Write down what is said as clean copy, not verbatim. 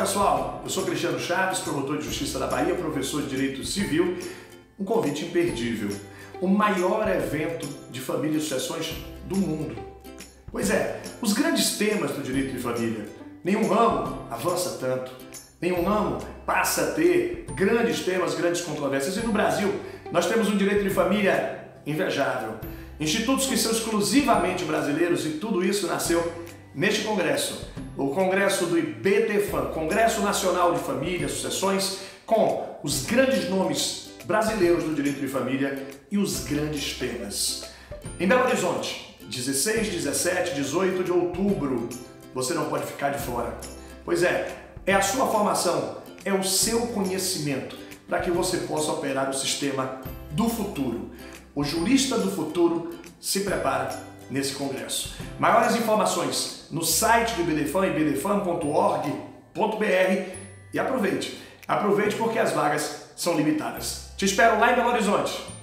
pessoal, eu sou Cristiano Chaves, promotor de Justiça da Bahia, professor de Direito Civil. Um convite imperdível, o maior evento de família e sucessões do mundo. Pois é, os grandes temas do direito de família. Nenhum ramo avança tanto, nenhum ramo passa a ter grandes temas, grandes controvérsias. E no Brasil, nós temos um direito de família invejável. Institutos que são exclusivamente brasileiros, e tudo isso nasceu neste congresso. O congresso do IBTFAM, Congresso Nacional de Família, Sucessões, com os grandes nomes brasileiros do direito de família e os grandes temas. Em Belo Horizonte, 16, 17, 18 de outubro, você não pode ficar de fora. Pois é a sua formação, é o seu conhecimento para que você possa operar o sistema do futuro. O jurista do futuro se prepara nesse congresso. Maiores informações no site do IBTFAM, ibtfam.org.br, e aproveite porque as vagas são limitadas. Te espero lá em Belo Horizonte.